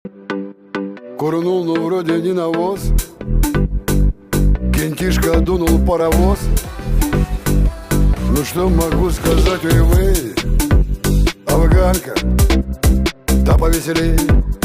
Курнул, но вроде не навоз. Кентишка дунул паровоз. Ну что могу сказать, ой вы, афганка, да повеселей.